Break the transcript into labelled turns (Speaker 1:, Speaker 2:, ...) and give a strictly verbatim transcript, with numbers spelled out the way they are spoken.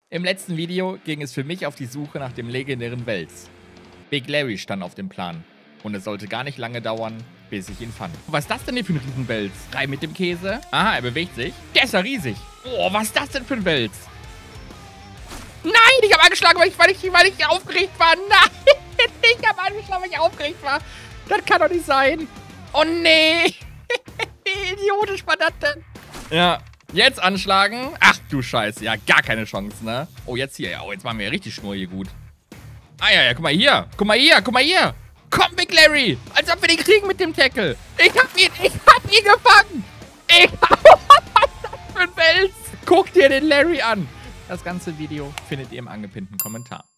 Speaker 1: Im letzten Video ging es für mich auf die Suche nach dem legendären Wels. Big Larry stand auf dem Plan. Und es sollte gar nicht lange dauern, bis ich ihn fand. Was ist das denn hier für ein Riesenwels? Rein mit dem Käse. Aha, er bewegt sich. Der ist ja riesig. Oh, was ist das denn für ein Wels? Nein, ich habe angeschlagen, weil ich, weil, ich, weil ich aufgeregt war. Nein, ich habe angeschlagen, weil ich aufgeregt war. Das kann doch nicht sein. Oh, nee. Wie idiotisch war das denn? Ja, jetzt anschlagen. Ach du Scheiße, ja, gar keine Chance, ne? Oh, jetzt hier. Ja, oh, jetzt machen wir ja richtig Schnur hier gut. Ah, ja, ja, guck mal hier. Guck mal hier, guck mal hier. Komm, Big Larry. Als ob wir den kriegen mit dem Tackle. Ich hab ihn, ich hab ihn gefangen. Ich hab, was ist das für ein Wels? Guck dir den Larry an. Das ganze Video findet ihr im angepinnten Kommentar.